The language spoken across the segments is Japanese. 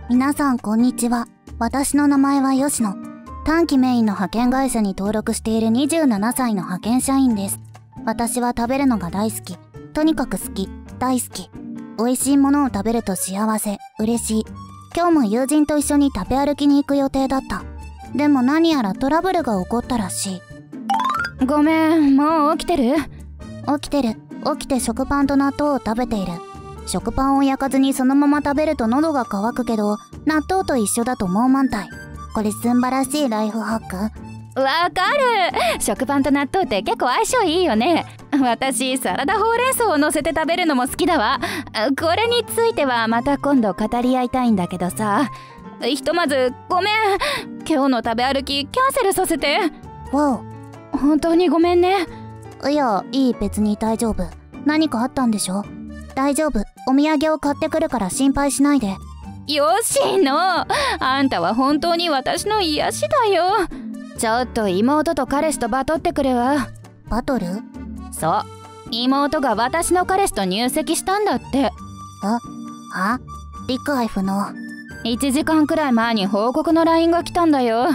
皆さんこんにちは。私の名前は吉野。短期メインの派遣会社に登録している27歳の派遣社員です。私は食べるのが大好き。とにかく好き。大好き。美味しいものを食べると幸せ。嬉しい。今日も友人と一緒に食べ歩きに行く予定だった。でも何やらトラブルが起こったらしい。 ごめん、もう起きてる？ 起きてる。起きて食パンと納豆を食べている。食パンを焼かずにそのまま食べると喉が渇くけど、納豆と一緒だともう満タイ。これすんばらしいライフハック。 わかる。食パンと納豆って結構相性いいよね。私サラダほうれん草を乗せて食べるのも好きだわ。これについてはまた今度語り合いたいんだけどさ、ひとまずごめん、今日の食べ歩きキャンセルさせて。 わお、本当にごめんね。 いや、いい、別に大丈夫。何かあったんでしょ？大丈夫。お土産を買ってくるから心配しないで。 よしの、あんたは本当に私の癒しだよ。ちょっと妹と彼氏とバトってくるわ。 バトル？ そう、妹が私の彼氏と入籍したんだって。 は？理解不能。 1時間くらい前に報告の LINE が来たんだよ。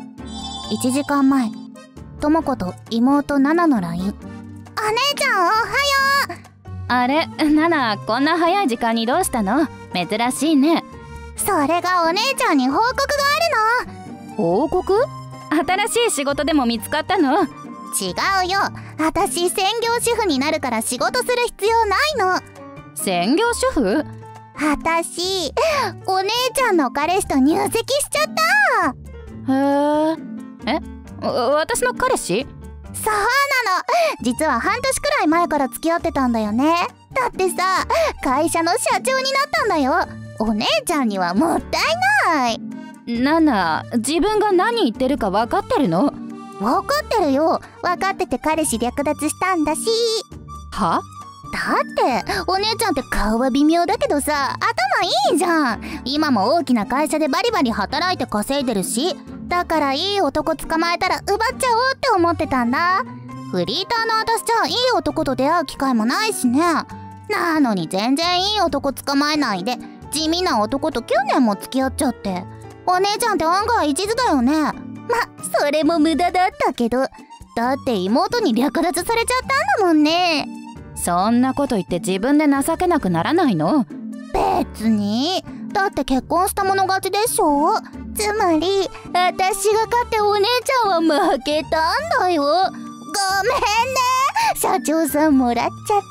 1時間前。ともこと妹ナナの LINE。お姉ちゃんおはよう。 あれ、ナナ、こんな早い時間にどうしたの？珍しいね。 それがお姉ちゃんに報告があるの。 報告？新しい仕事でも見つかったの？ 違うよ。私専業主婦になるから仕事する必要ないの。 専業主婦？ 私お姉ちゃんの彼氏と入籍しちゃった。 へえ。私の彼氏？ そうなの。実は半年くらい前から付き合ってたんだよね。だってさ、会社の社長になったんだよ。お姉ちゃんにはもったいない。 ナナ、自分が何言ってるか分かってるの？ 分かってるよ。分かってて彼氏略奪したんだし。 は？ だってお姉ちゃんって顔は微妙だけどさ、頭いいじゃん。今も大きな会社でバリバリ働いて稼いでるし、だからいい男捕まえたら奪っちゃおうって思ってたんだ。フリーターの私じゃいい男と出会う機会もないしね。なのに全然いい男捕まえないで地味な男と9年も付き合っちゃって。お姉ちゃんって案外一途だよね。ま、それも無駄だったけど、だって妹に略奪されちゃったんだもんね。 そんなこと言って自分で情けなくならないの？ 別に。だって結婚した者勝ちでしょ。つまり私が勝ってお姉ちゃんは負けたんだよ。ごめんね、社長さんもらっちゃって。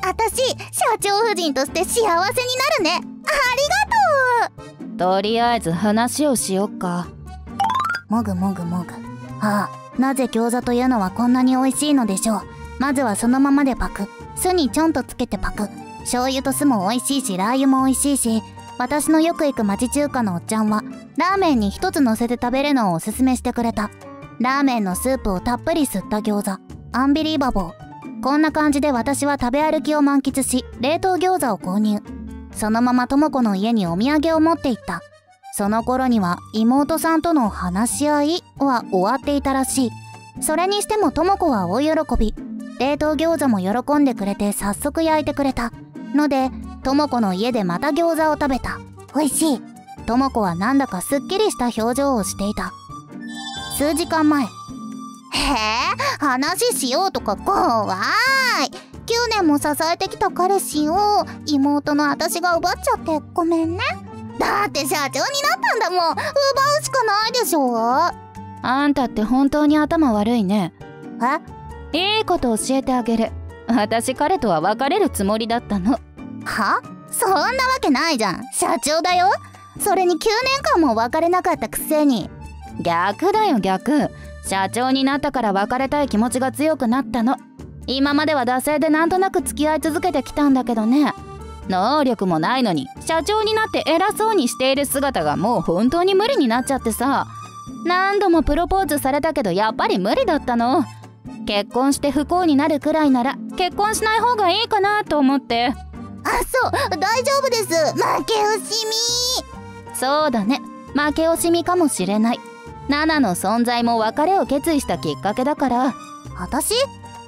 私社長夫人として幸せになるね。ありがとう。 とりあえず話をしよっか。 もぐもぐもぐ。ああ、なぜ餃子というのはこんなに美味しいのでしょう。まずはそのままでパク。酢にちょんとつけてパク。醤油と酢も美味しいし、ラー油も美味しいし、私のよく行く町中華のおっちゃんはラーメンに一つ乗せて食べるのをおすすめしてくれた。ラーメンのスープをたっぷり吸った餃子。アンビリーバボー。こんな感じで私は食べ歩きを満喫し、冷凍餃子を購入。そのままとも子の家にお土産を持って行った。その頃には妹さんとの話し合いは終わっていたらしい。それにしてもとも子は大喜び。冷凍餃子も喜んでくれて早速焼いてくれたので、とも子の家でまた餃子を食べた。美味しい。とも子はなんだかすっきりした表情をしていた。数時間前。へえ、話しようとか怖い。9年も支えてきた彼氏を妹の私が奪っちゃってごめんね。だって社長になったんだもん。奪うしかないでしょ。 あんたって本当に頭悪いね。 え？ いいこと教えてあげる。私彼とは別れるつもりだったの。 は？そんなわけないじゃん。社長だよ。それに9年間も別れなかったくせに。 逆だよ逆。社長になったから別れたい気持ちが強くなったの。今までは惰性でなんとなく付き合い続けてきたんだけどね。能力もないのに社長になって偉そうにしている姿がもう本当に無理になっちゃってさ。何度もプロポーズされたけどやっぱり無理だったの。結婚して不幸になるくらいなら結婚しない方がいいかなと思って。 あ、そう、大丈夫です。負け惜しみ。 そうだね、負け惜しみかもしれない。ナナの存在も別れを決意したきっかけだから。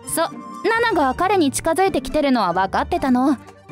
私？ ナナが彼に近づいてきてるのは分かってたの。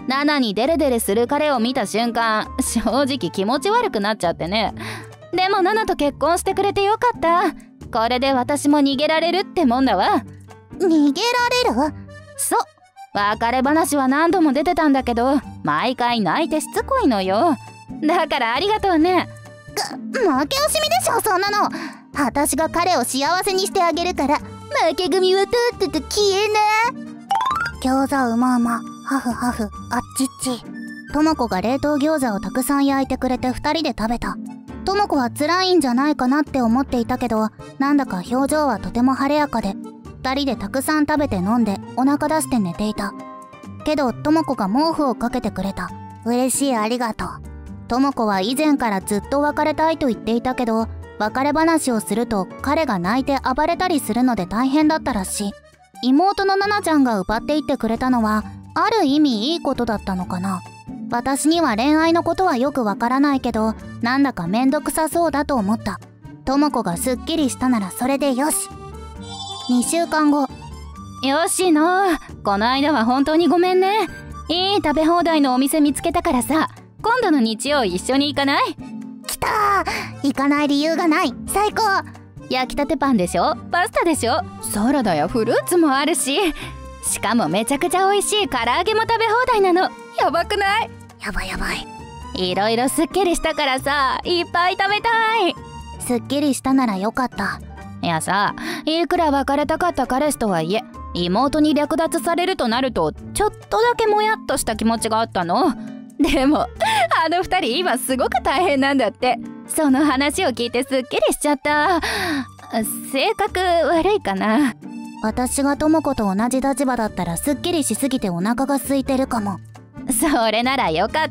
ナナにデレデレする彼を見た瞬間、正直気持ち悪くなっちゃってね。でもナナと結婚してくれてよかった。これで私も逃げられるってもんだわ。 逃げられる？ そう、別れ話は何度も出てたんだけど、毎回泣いてしつこいのよ。だからありがとうね。 負け惜しみでしょ、そんなの。私が彼を幸せにしてあげるから、負け組はとっとと消えな。餃子うまうま、ハフハフ、あっちっち。ともこが冷凍餃子をたくさん焼いてくれて2人で食べた。ともこは辛いんじゃないかなって思っていたけど、なんだか表情はとても晴れやかで、2人でたくさん食べて飲んでお腹出して寝ていた。けどともこが毛布をかけてくれた。嬉しい、ありがとう。ともこは以前からずっと別れたいと言っていたけど、別れ話をすると彼が泣いて暴れたりするので大変だったらしい。妹のナナちゃんが奪っていってくれたのはある意味いいことだったのかな。私には恋愛のことはよくわからないけど、なんだかめんどくさそうだと思った。ともこがすっきりしたならそれでよし。2週間後。 よしの、この間は本当にごめんね。いい食べ放題のお店見つけたからさ、今度の日曜一緒に行かない？ 来たー。行かない理由がない。最高。 焼きたてパンでしょ、パスタでしょ、サラダやフルーツもあるし、しかもめちゃくちゃ美味しい唐揚げも食べ放題なの。やばくない？ やばいやばい。 いろいろすっきりしたからさ、いっぱい食べたい。 すっきりしたならよかった。 いやさ、いくら別れたかった彼氏とはいえ、妹に略奪されるとなるとちょっとだけもやっとした気持ちがあったの。でもあの2人今すごく大変なんだって。その話を聞いてすっきりしちゃった。性格悪いかな。 私がともこと同じ立場だったらすっきりしすぎてお腹が空いてるかも。 それならよかった。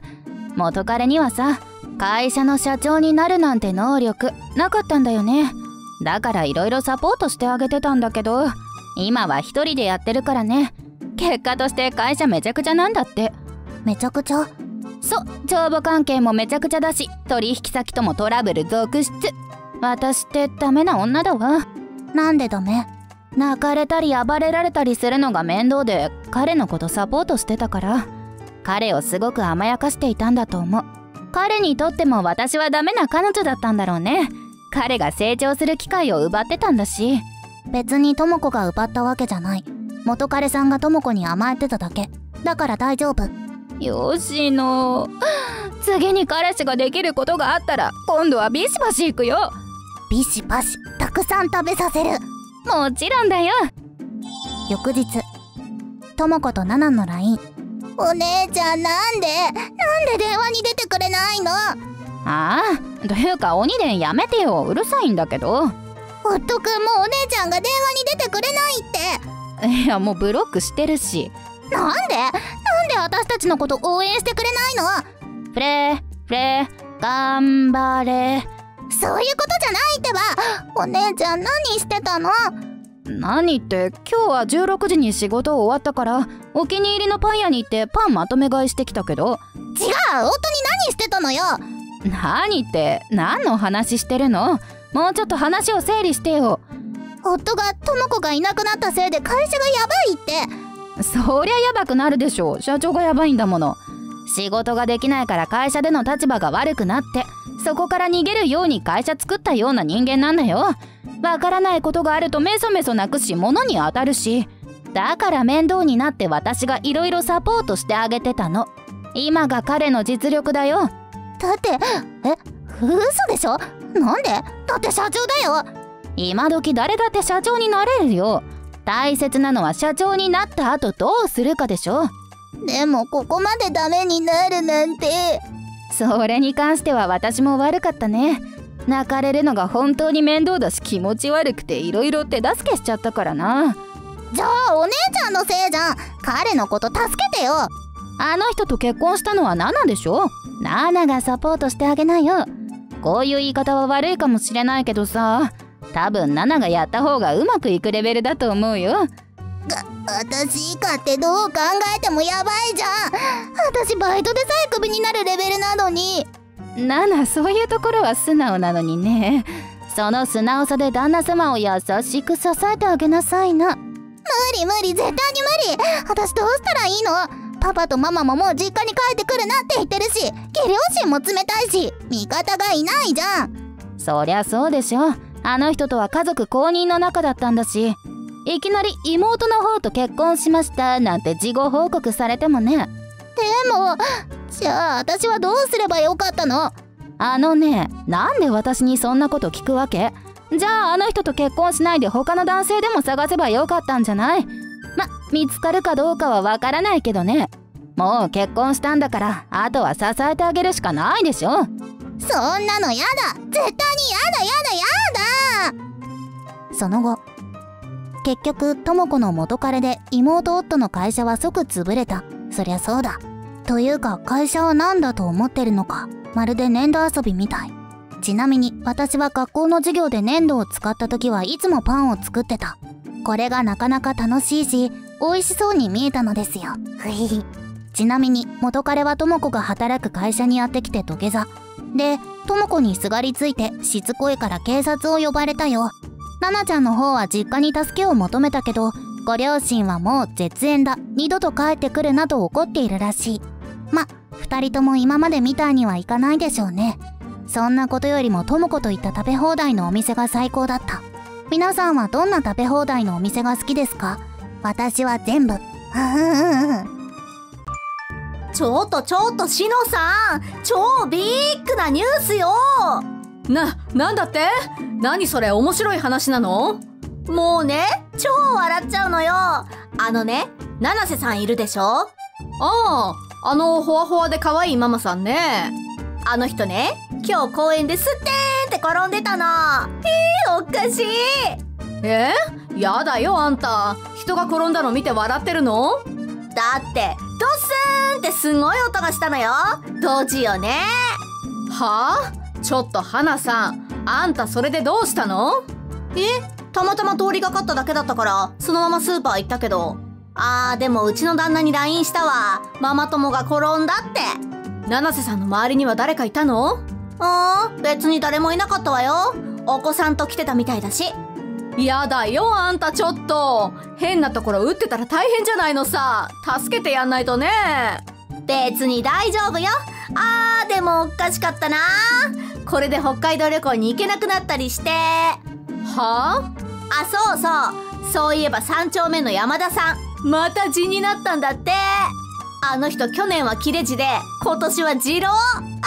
元彼にはさ、会社の社長になるなんて能力なかったんだよね。だからいろいろサポートしてあげてたんだけど、今は一人でやってるからね。結果として会社めちゃくちゃなんだって。 めちゃくちゃ？ そう、帳簿関係もめちゃくちゃだし、取引先ともトラブル続出。私ってダメな女だわ。 なんでダメ？ 泣かれたり暴れられたりするのが面倒で、彼のことサポートしてたから。彼をすごく甘やかしていたんだと思う。彼にとっても私はダメな彼女だったんだろうね。彼が成長する機会を奪ってたんだし。 別にともこが奪ったわけじゃない。元彼さんがともこに甘えてただけだから大丈夫。 よしの、次に彼氏ができることがあったら今度はビシバシ行くよ。 ビシバシたくさん食べさせる。 もちろんだよ。 翌日、ともことナナの LINE。 お姉ちゃんなんで電話に出てくれないの？ ああ、というか鬼伝やめてよ、うるさいんだけど。 夫くんもお姉ちゃんが電話に出てくれないって。 いや、もうブロックしてるし。 なんで私たちのこと応援してくれないの？ フレ頑張れ。 そういうことじゃないってば。お姉ちゃん何してたの？ 何って今日は16時に仕事終わったからお気に入りのパン屋に行ってパンまとめ買いしてきたけど。 違う、夫に何してたのよ。 何って何の話してるの？もうちょっと話を整理してよ。 夫がともこがいなくなったせいで会社がやばいって。 そりゃやばくなるでしょう。社長がやばいんだもの。仕事ができないから会社での立場が悪くなって、そこから逃げるように会社作ったような人間なんだよ。わからないことがあるとメソメソ泣くし物に当たるし、だから面倒になって私がいろいろサポートしてあげてたの。今が彼の実力だよ。 だって嘘でしょ？なんで？だって社長だよ。 今時誰だって社長になれるよ。大切なのは社長になった後どうするかでしょ。 でもここまでダメになるなんて。 それに関しては私も悪かったね。泣かれるのが本当に面倒だし気持ち悪くていろいろ手助けしちゃったからな。 じゃあお姉ちゃんのせいじゃん。彼のこと助けてよ。 あの人と結婚したのはナナでしょ。ナナがサポートしてあげなよ。こういう言い方は悪いかもしれないけどさ、多分ナナがやった方がうまくいくレベルだと思うよ。 私以下ってどう考えてもやばいじゃん。私バイトでさえクビになるレベルなのに。 ナナ、そういうところは素直なのにね。その素直さで旦那様を優しく支えてあげなさいな。 無理絶対に無理。私どうしたらいいの？ パパとママももう実家に帰ってくるなって言ってるし、義両親も冷たいし、味方がいないじゃん。 そりゃそうでしょ。あの人とは家族公認の仲だったんだし、いきなり妹の方と結婚しましたなんて事後報告されてもね。 でも、じゃあ私はどうすればよかったの？ なんで私にそんなこと聞くわけ？じゃああの人と結婚しないで他の男性でも探せばよかったんじゃない？見つかるかどうかはわからないけどね。もう結婚したんだから、あとは支えてあげるしかないでしょ。 そんなのやだ。絶対にやだ。その後、結局智子の元彼で妹夫の会社は即潰れた。そりゃそうだ。というか会社は何だと思ってるのか。まるで粘土遊びみたい。ちなみに私は学校の授業で粘土を使った時はいつもパンを作ってた。これがなかなか楽しいし美味しそうに見えたのですよ。ちなみに元彼は智子が働く会社にやってきて土下座で、智子にすがりついてしつこいから警察を呼ばれたよ。奈々ちゃんの方は実家に助けを求めたけど、ご両親はもう絶縁だ、二度と帰ってくるなと怒っているらしい。二人とも今までみたいにはいかないでしょうね。そんなことよりも智子といった食べ放題のお店が最高だった。皆さんはどんな食べ放題のお店が好きですか？私は全部。 ちょっとしのさん、超ビッグなニュースよ。 なんだって？何それ、面白い話なの？ もうね、超笑っちゃうのよ。七瀬さんいるでしょ？ ああ、ほわほわで可愛いママさんね。 あの人ね、今日公園ですってーんって転んでたの。おかしい。 やだよ、あんた。人が転んだの見て笑ってるの？ だってドスーンってすごい音がしたのよ。ドジよね。 はあ？ちょっと花さん、あんたそれでどうしたの？ たまたま通りがかっただけだったからそのままスーパー行ったけど。でもうちの旦那に LINE したわ。ママ友が転んだって。 七瀬さんの周りには誰かいたの？ 別に誰もいなかったわよ。お子さんと来てたみたいだし。 やだよ、あんたちょっと変なところ打ってたら大変じゃないのさ。助けてやんないとね。 別に大丈夫よ。でもおかしかったな。これで北海道旅行に行けなくなったりして。 はあ？そういえば3丁目の山田さん、また痔になったんだって。あの人去年は切れ痔で今年は痔瘻。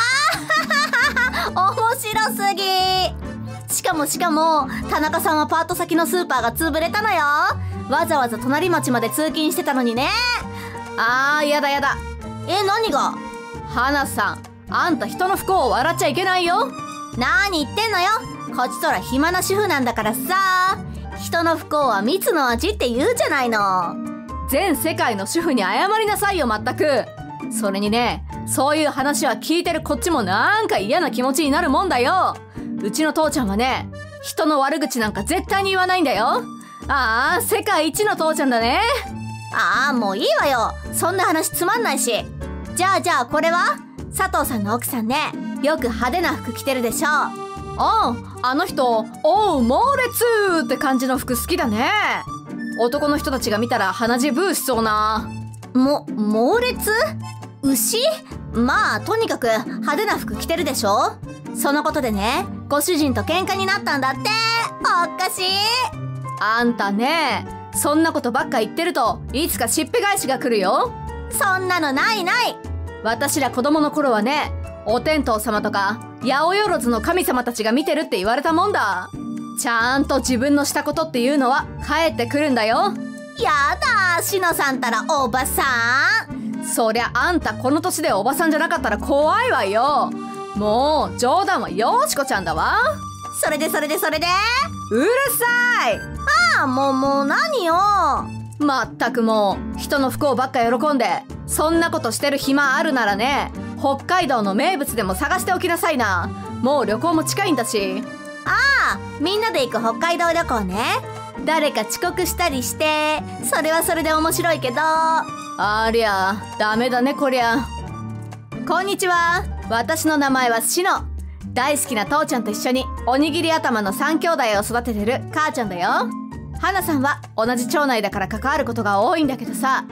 面白すぎ。しかも田中さんはパート先のスーパーが潰れたのよ。わざわざ隣町まで通勤してたのにね。 やだ。 何が？ 花さん、あんた人の不幸を笑っちゃいけないよ。 何言ってんのよ。こっちとら暇な主婦なんだからさ。人の不幸は蜜の味って言うじゃないの。 全世界の主婦に謝りなさいよ、まったく。それにね、そういう話は聞いてるこっちもなんか嫌な気持ちになるもんだよ。うちの父ちゃんはね、人の悪口なんか絶対に言わないんだよ。世界一の父ちゃんだね。 もういいわよ。そんな話つまんないし。じゃあこれは佐藤さんの奥さんね。よく派手な服着てるでしょ。 あの人、猛烈って感じの服好きだね。男の人たちが見たら鼻血ブーしそうな。 猛烈？牛？とにかく派手な服着てるでしょ。そのことでね、ご主人と喧嘩になったんだって。おかしい。 あんたね、そんなことばっか言ってるといつかしっぺ返しが来るよ。 そんなのない。 私ら子供の頃はね、お天道様とか八百万の神様たちが見てるって言われたもんだ。ちゃんと自分のしたことっていうのは返ってくるんだよ。 やだ、しのさんたらおばさん。 そりゃあんたこの年でおばさんじゃなかったら怖いわよ。もう冗談はよしこちゃんだわ。 それでうるさい。 もう何よ。 まったくもう人の不幸ばっか喜んで、そんなことしてる暇あるならね、北海道の名物でも探しておきなさいな。もう旅行も近いんだし。 みんなで行く北海道旅行ね。誰か遅刻したりして、それはそれで面白いけど。 ありゃダメだねこりゃ。こんにちは、私の名前はしの。大好きな父ちゃんと一緒におにぎり頭の3兄弟を育ててる母ちゃんだよ。花さんは同じ町内だから関わることが多いんだけどさ、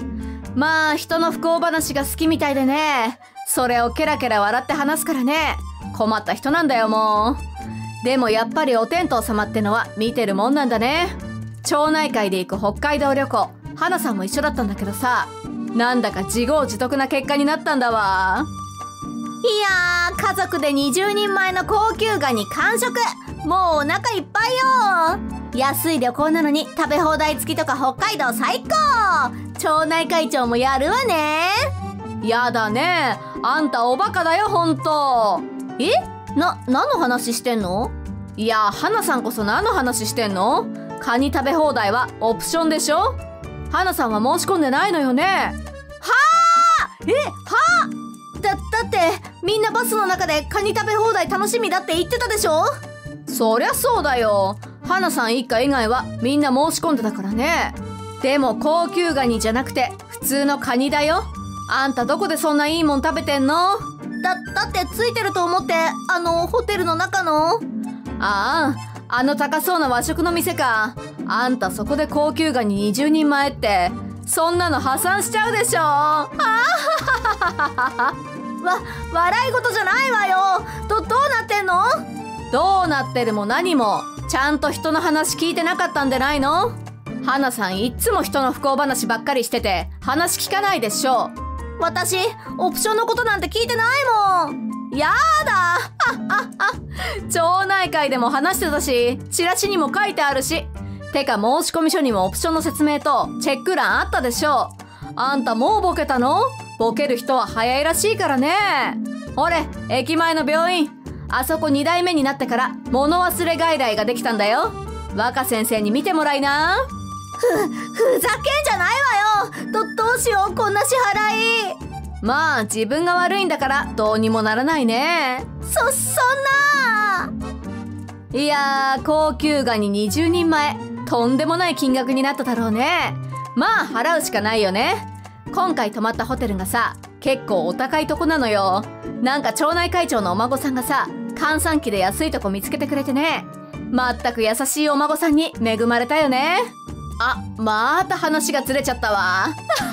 まあ人の不幸話が好きみたいでね、それをケラケラ笑って話すからね、困った人なんだよもう。でもやっぱりお天道様ってのは見てるもんなんだね。町内会で行く北海道旅行、花さんも一緒だったんだけどさ、なんだか自業自得な結果になったんだわ。 いやー、家族で20人前の高級ガニ完食。もうお腹いっぱいよ。安い旅行なのに食べ放題付きとか北海道最高。町内会長もやるわね。 やだね、あんたおバカだよほんと。 何の話してんの？ いや、花さんこそ何の話してんの？カニ食べ放題はオプションでしょ。花さんは申し込んでないのよね。 はだってみんなバスの中でカニ食べ放題楽しみだって言ってたでしょ。 そりゃそうだよ、花さん一家以外はみんな申し込んでたからね。でも高級ガニじゃなくて普通のカニだよ。あんたどこでそんないいもん食べてんの？ だってついてると思って、ホテルの中の。 あの高そうな和食の店か。あんたそこで高級ガニ20人前って、そんなの破産しちゃうでしょ。 笑い事じゃないわよ。どうなってんの？ どうなってるも何も、ちゃんと人の話聞いてなかったんでないの？花さんいっつも人の不幸話ばっかりしてて話聞かないでしょ。 私オプションのことなんて聞いてないもん。やだ町内会でも話してたし、チラシにも書いてあるし。てか申し込み書にもオプションの説明とチェック欄あったでしょ。あんたもうボケたの？ボケる人は早いらしいからね。ほれ、駅前の病院、あそこ2代目になってから物忘れ外来ができたんだよ。若先生に見てもらいな。 ふざけんじゃないわよ。どうしよう、こんな支払い。 まあ自分が悪いんだからどうにもならないね。 そんな。 いやー、高級ガニ20人前、とんでもない金額になっただろうね。まあ払うしかないよね。今回泊まったホテルがさ、結構お高いとこなのよ。なんか町内会長のお孫さんがさ、閑散期で安いとこ見つけてくれてね。まったく優しいお孫さんに恵まれたよね。また話がずれちゃったわ。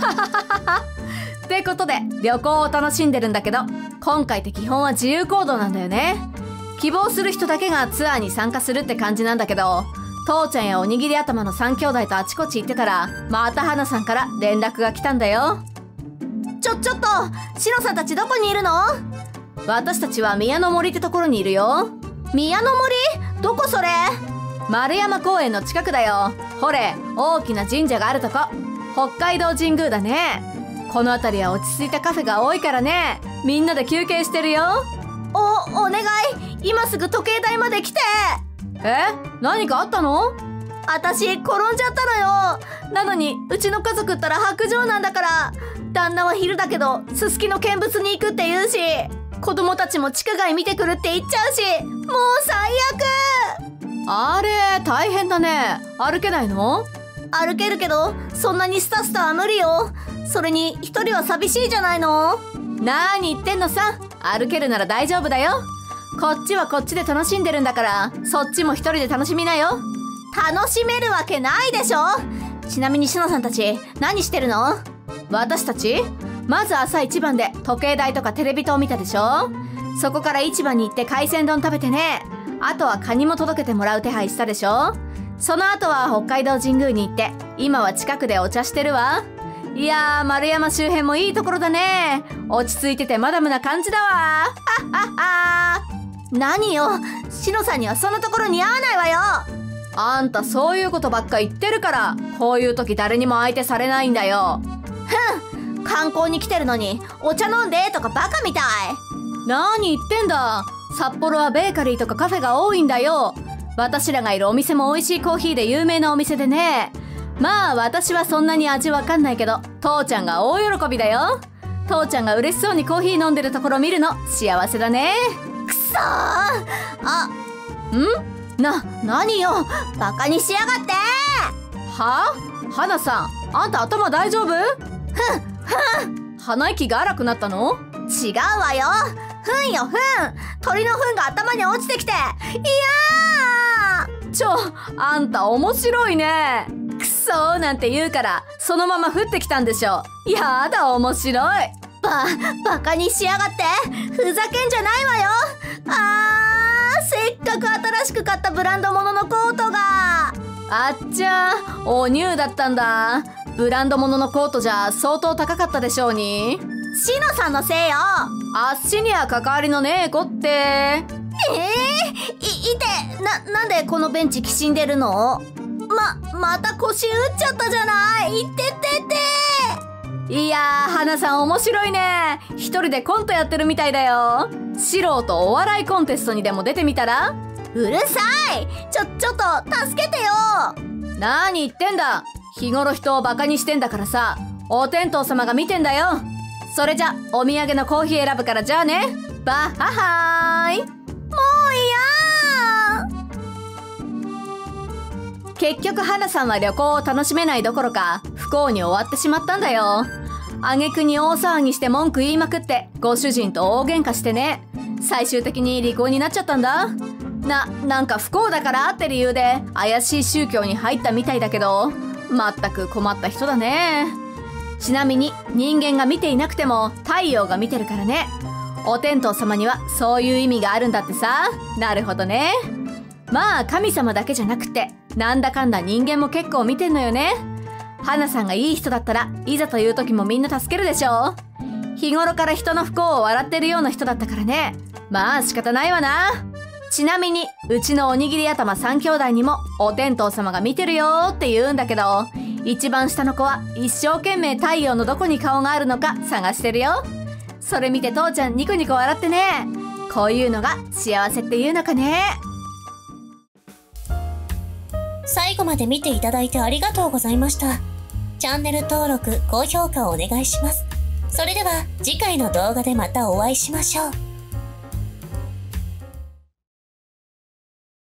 ってことで旅行を楽しんでるんだけど、今回って基本は自由行動なんだよね。希望する人だけがツアーに参加するって感じなんだけど、父ちゃんやおにぎり頭の3兄弟とあちこち行ってたら、また花さんから連絡が来たんだよ。 ちょっとシロさんたちどこにいるの？ 私たちは宮の森ってところにいるよ。 宮の森？どこそれ？ 丸山公園の近くだよ。ほれ、大きな神社があるとこ、北海道神宮だね。この辺りは落ち着いたカフェが多いからね、みんなで休憩してるよ。 お願い、今すぐ時計台まで来て。 何かあったの？ 私転んじゃったのよ。なのにうちの家族ったら白状なんだから。旦那は昼だけどすすきの見物に行くって言うし、子供たちも地下街見てくるって言っちゃうし、もう最悪。 あれ大変だね。歩けないの？ 歩けるけどそんなにスタスタは無理よ。それに一人は寂しいじゃないの。 何言ってんのさ。歩けるなら大丈夫だよ。こっちはこっちで楽しんでるんだから、そっちも一人で楽しみなよ。 楽しめるわけないでしょ。ちなみにしのさんたち何してるの？ 私たちまず朝一番で時計台とかテレビ塔を見たでしょ。そこから市場に行って海鮮丼食べてね。あとはカニも届けてもらう手配したでしょ。その後は北海道神宮に行って、今は近くでお茶してるわ。いやー、丸山周辺もいいところだね。落ち着いててマダムな感じだわ。 何よ、しのさんにはそんなところ似合わないわよ。 あんたそういうことばっか言ってるから、こういう時誰にも相手されないんだよ。 観光に来てるのにお茶飲んでとかバカみたい。 何言ってんだ。札幌はベーカリーとかカフェが多いんだよ。私らがいるお店も美味しいコーヒーで有名なお店でね。まあ私はそんなに味わかんないけど、父ちゃんが大喜びだよ。父ちゃんが嬉しそうにコーヒー飲んでるところ見るの幸せだね。 くそー。何よ、バカにしやがって。 はあ？花さん、あんた頭大丈夫？鼻息が荒くなったの？ 違うわよ。ふんよふん。鳥の糞が頭に落ちてきて。いやー。あんた面白いね。 くそそうなんて言うからそのまま降ってきたんでしょ。やだ面白い。 バカにしやがって。ふざけんじゃないわよ。せっかく新しく買ったブランド物のコートが。 あっちゃー、おニューだったんだ。ブランド物のコートじゃ相当高かったでしょうに。 シノさんのせいよ。 あっしには関わりのねえ子って。 なんでこのベンチきしんでるの？また腰打っちゃったじゃない。いててて。 いやー、花さん面白いね。一人でコントやってるみたいだよ。素人お笑いコンテストにでも出てみたら？ うるさい。ちょっと助けてよ。 何言ってんだ。日頃人をバカにしてんだからさ。お天道様が見てんだよ。それじゃお土産のコーヒー選ぶから、じゃあね。バッハハーイ。もう嫌。結局花さんは旅行を楽しめないどころか不幸に終わってしまったんだよ。挙句に大騒ぎして文句言いまくってご主人と大喧嘩してね。最終的に離婚になっちゃったんだ。なんか不幸だからって理由で怪しい宗教に入ったみたいだけど、まったく困った人だね。ちなみに人間が見ていなくても太陽が見てるからね。お天道様にはそういう意味があるんだってさ。なるほどね。まあ神様だけじゃなくてなんだかんだ人間も結構見てんのよね。花さんがいい人だったらいざという時もみんな助けるでしょ。日頃から人の不幸を笑ってるような人だったからね。まあ仕方ないわな。ちなみにうちのおにぎり頭3兄弟にもお天道様が見てるよって言うんだけど、一番下の子は一生懸命太陽のどこに顔があるのか探してるよ。それ見て父ちゃんニコニコ笑ってね。こういうのが幸せっていうのかね。 最後まで見ていただいてありがとうございました。チャンネル登録、高評価をお願いします。それでは次回の動画でまたお会いしましょう。